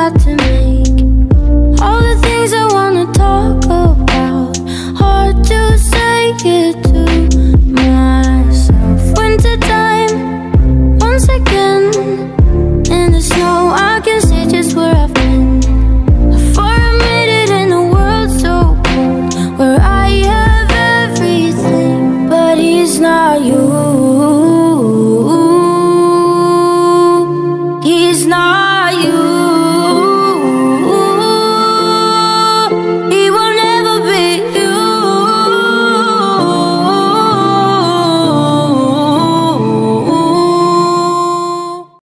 got to make. All the things I wanna talk about, hard to say it